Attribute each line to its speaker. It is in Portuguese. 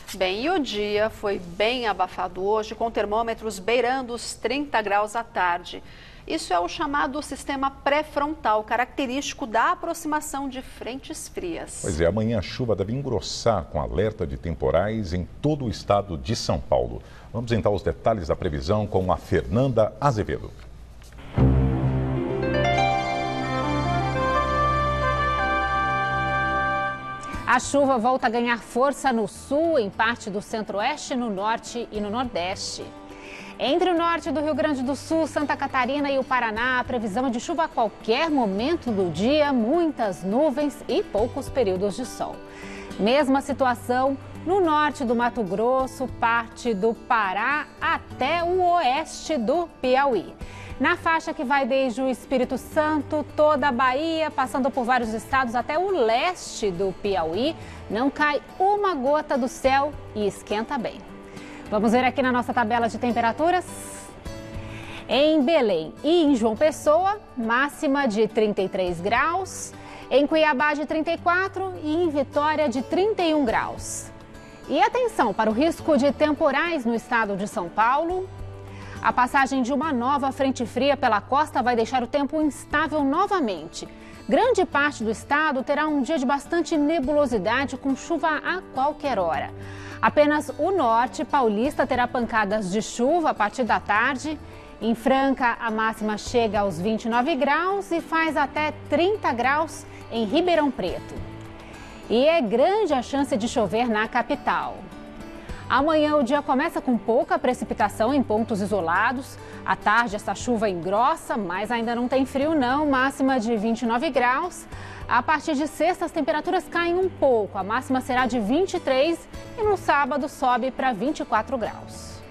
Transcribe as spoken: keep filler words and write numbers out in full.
Speaker 1: Bem, e o dia foi bem abafado hoje, com termômetros beirando os trinta graus à tarde. Isso é o chamado sistema pré-frontal, característico da aproximação de frentes frias.
Speaker 2: Pois é, amanhã a chuva deve engrossar com alerta de temporais em todo o estado de São Paulo. Vamos então aos detalhes da previsão com a Fernanda Azevedo.
Speaker 3: A chuva volta a ganhar força no sul, em parte do centro-oeste, no norte e no nordeste. Entre o norte do Rio Grande do Sul, Santa Catarina e o Paraná, a previsão é de chuva a qualquer momento do dia, muitas nuvens e poucos períodos de sol. Mesma situação no norte do Mato Grosso, parte do Pará até o oeste do Piauí. Na faixa que vai desde o Espírito Santo, toda a Bahia, passando por vários estados até o leste do Piauí, não cai uma gota do céu e esquenta bem. Vamos ver aqui na nossa tabela de temperaturas. Em Belém e em João Pessoa, máxima de trinta e três graus. Em Cuiabá, de trinta e quatro e em Vitória, de trinta e um graus. E atenção para o risco de temporais no estado de São Paulo. A passagem de uma nova frente fria pela costa vai deixar o tempo instável novamente. Grande parte do estado terá um dia de bastante nebulosidade com chuva a qualquer hora. Apenas o norte paulista terá pancadas de chuva a partir da tarde. Em Franca, a máxima chega aos vinte e nove graus e faz até trinta graus em Ribeirão Preto. E é grande a chance de chover na capital. Amanhã o dia começa com pouca precipitação em pontos isolados. À tarde essa chuva engrossa, mas ainda não tem frio não, máxima de vinte e nove graus. A partir de sexta as temperaturas caem um pouco, a máxima será de vinte e três e no sábado sobe para vinte e quatro graus.